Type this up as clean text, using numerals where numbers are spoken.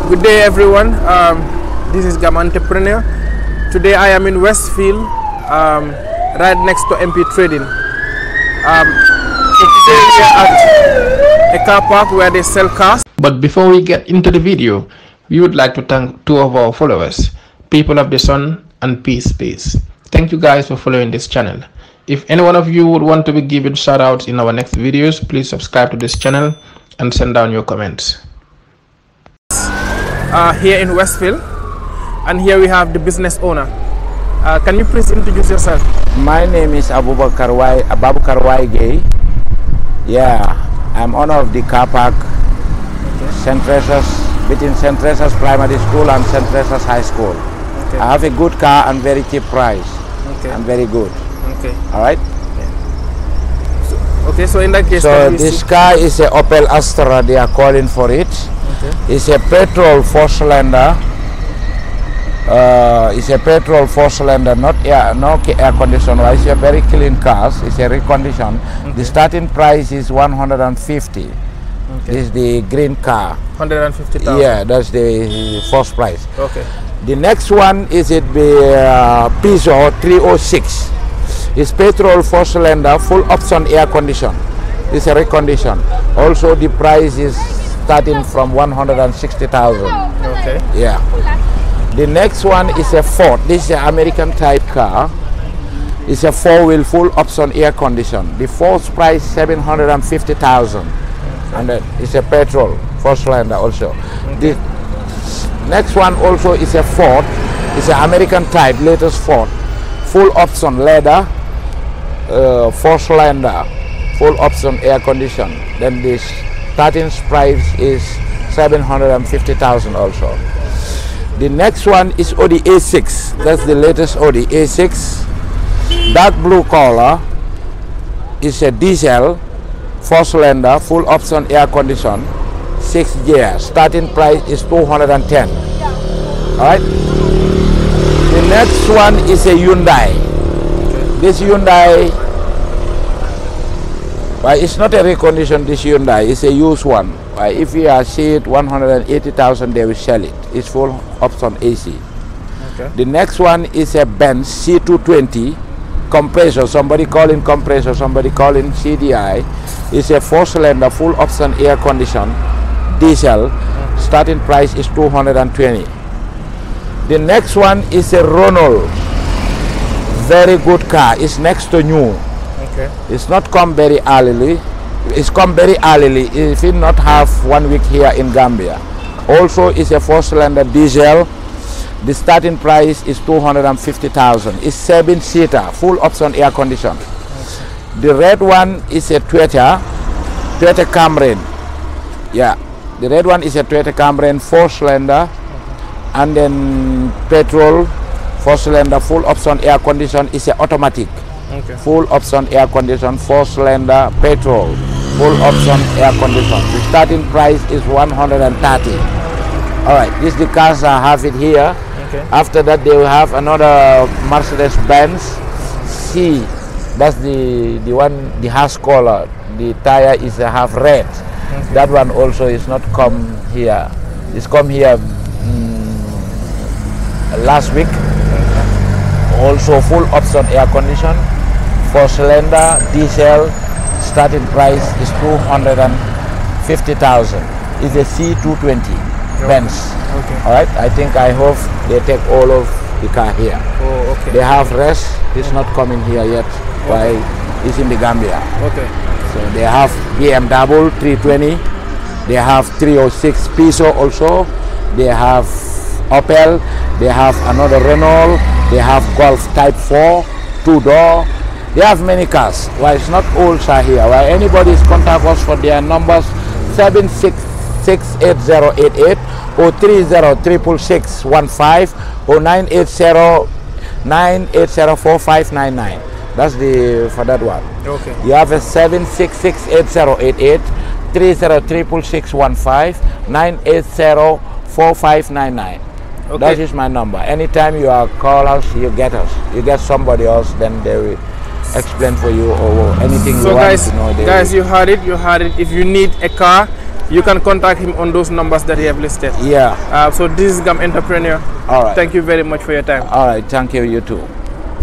Good day, everyone. This is Gam Entrepreneur. Today I am in Westfield, right next to MP Trading. So today we are at a car park where they sell cars. But before we get into the video, we would like to thank two of our followers, People of the Sun and Peace. Thank you guys for following this channel. If any one of you would want to be given shout outs in our next videos, please subscribe to this channel and send down your comments. Here in Westfield, and here we have the business owner. Can you please introduce yourself? My name is Abubakar Waige. Yeah, I'm owner of the car park, St. Teresa's, between St. Teresa's Primary School and St. Teresa's High School. Okay. I have a good car and very cheap price. Okay. And very good. Okay. All right. Okay, so in that case, so this car is a Opel Astra. They are calling for it. Okay. It's a petrol 4-cylinder. It's a petrol 4-cylinder, not air, no air conditioner. It's a very clean car. It's a recondition. Okay. The starting price is 150. Okay. This is the green car. 150,000. Yeah, that's the first price. Okay. The next one is the Peugeot 306. It's petrol 4-cylinder, full option air condition. It's a recondition. Also, the price is starting from 160,000. Okay. Yeah. The next one is a Ford. This is an American type car. It's a 4-wheel full option air condition. The first price 750,000, and it's a petrol 4-cylinder also. Okay. The next one also is a Ford. It's an American type, latest Ford, full option leather, 4-cylinder, full option air condition. Then this starting price is 750,000 also. The next one is Audi A6. That's the latest Audi A6. Dark blue color. Is a diesel 4-cylinder, full option air condition, 6 gears. Starting price is 210. All right. The next one is a Hyundai. This Hyundai, but it's not a recondition. This Hyundai is a used one. If you see it 180,000, they will sell it. It's full option AC. Okay. The next one is a Benz C220 compressor. Somebody calling compressor, somebody calling CDI. It's a 4-cylinder, full option air condition, diesel. Starting price is 220. The next one is a Renault. Very good car. It's next to new. Okay. It's not come very early. It's come very early. If it not have 1 week here in Gambia. Also, it's a 4-cylinder diesel. The starting price is 250,000. It's 7-seater, full option air condition. Okay. The red one is a Toyota Camry. Yeah, the red one is a Toyota Camry 4-cylinder, and then petrol 4-cylinder, full option air condition. Is a automatic. Okay. Full option air condition, 4-cylinder, petrol, full option air condition. The starting price is 130. All right, this is the cars I have it here. Okay. After that, they will have another Mercedes-Benz C. That's the one, the hash color. The tire is half red. Okay. That one also is not come here. It's come here last week. Okay. Also full option air condition, 4-cylinder diesel. Starting price is 250,000. It's a C220 Benz. Okay. All right. I hope they take all of the car here. Oh, okay. They have rest. It's not coming here yet. Okay. Why? It's in the Gambia. Okay. So they have BMW 320. They have 306 Peugeot also. They have Opel. They have another Renault. They have Golf Type 4, 2-door. They have many cars. Why it's not all are here. Why anybody is contact us for their numbers 7668088 or 306615 or 9804599. That's the for that one. Okay. You have a 7668088 306615 9804599. Okay. That is my number. Anytime you are call us, you get us. You get somebody else, then they will explain for you or anything you want to know. Guys, you heard it. If you need a car, you can contact him on those numbers that he have listed. Yeah. So this is Gam Entrepreneur. All right. Thank you very much for your time. All right. Thank you. You too.